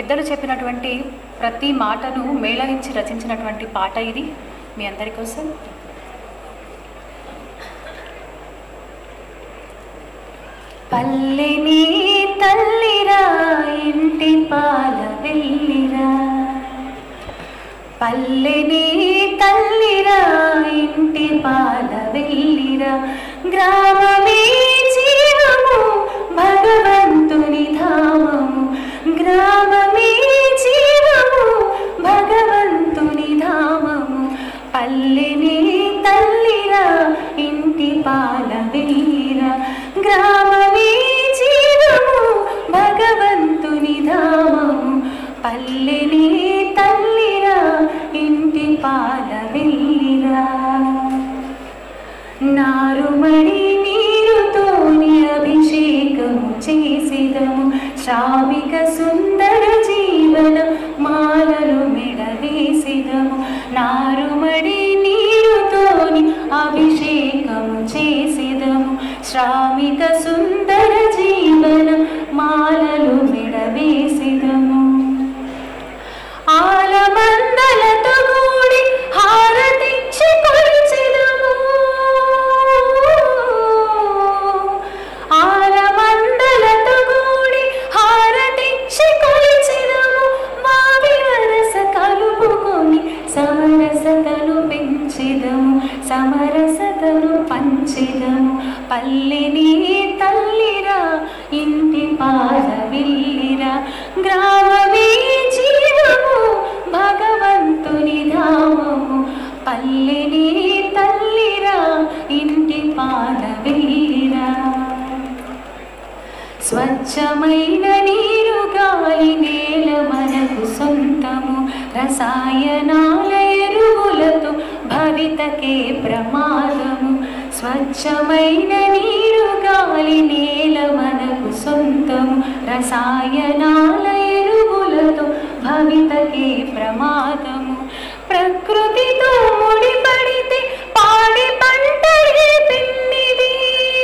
పెద్దలు చెప్పినటువంటి ప్రతి మాటను మేళవించి రచించినటువంటి పాట ఇది మీ అందరి కోసం. పల్లెని తల్లిరా ఇంటి పాల వెల్లిరా, పల్లెని తల్లిరా ఇంటి పాల వెల్లిరా, గ్రామమే జీవము భగవంతుని ధామము, గ్రామమే జీవము భగవంతుని ధామము, పల్లెని తల్లిరా ఇంటి పాల వెల్లిరా, గ్రామమే జీవము భగవంతుని ధామము, పల్లెని తల్లిరా ఇంటి పాల వెల్లిరా. నారుమడి నీరుతోని అభిషేకము చేసిదము, శ్రామిక సుందర జీవన మాలలు మెడవేసిదము, నారుమడి నీరుతోని అభిషేకము చేసిదము, శ్రామిక సుందర జీవన మాలలు మెడవేసిదము, ఆలమందలతో కూడి హారతిచ్చి కొలిచెదము, ఆలమందలతో కూడి హారతిచ్చి కొలిచెదము, మావి వరస కలుపుకొని సమరసతను పెంచెదము, సమరసతను పంచెదము, పల్లెని తల్లిరా ఇంటి పాల వెల్లిరా, గ్రామమే జీవము భగవంతుని ధామము, పల్లెని తల్లిరా ఇంటి పాల వెల్లిరా. స్వచ్ఛమైన నీరు గాలి నేల మనకు సొంతము, రసాయనాల ఎరువులతో భవితకే ప్రమాదము, స్వచ్ఛమైన నీరు గాలి నేల మనకు సొంతము, రసాయనాల ఎరువులతో భవితకే ప్రమాదము, ప్రకృతితో ముడిపడితే పాడి పంటలే పిన్నిది,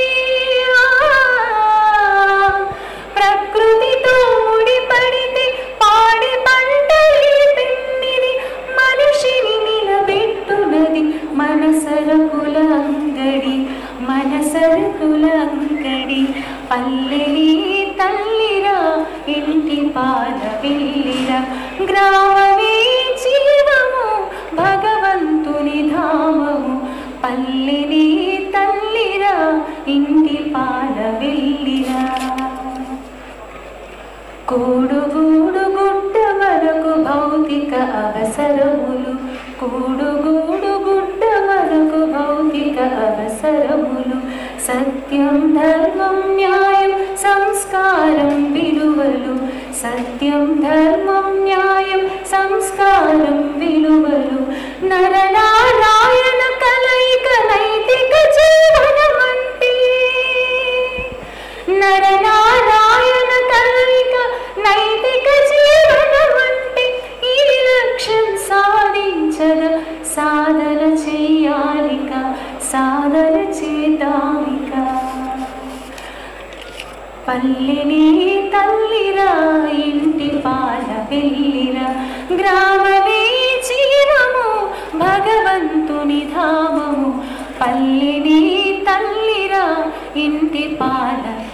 ప్రకృతితో ముడిపడితే పాడి పంటలే పిన్నిది, మనిషిని నిలబెట్టునది మన సరుకుల అంగడి, మన సరుకుల అంగడి, పల్లెని తల్లిరా ఇంటి పాల వెల్లిరా, గ్రామమే జీవము భగవంతుని ధామము, పల్లెని తల్లిరా ఇంటి పాల వెల్లిరా. కూడుగూడు గుడ్డ మనకు భౌతిక అవసరములు, కూడుగూడు గుడ్డ మనకు భౌతిక అవసరములు, సత్యం ధర్మం న్యాయం సంస్కారం విలువలు, సత్యం ధర్మం న్యాయం సంస్కారం విలువలు, నరనారాయణ కలయిక నైతిక జీవనమంటే, నరనారాయణ కలయిక నైతిక జీవనమంటే, ఈ లక్ష్యం సాధించద సాధన చేయాలిక, సాధన చేద్దామిక, పల్లెని తల్లిరా ఇంటి పాల వెల్లిరా, గ్రామమే జీవము భగవంతుని ధామము, పల్లెని తల్లిరా ఇంటి పాల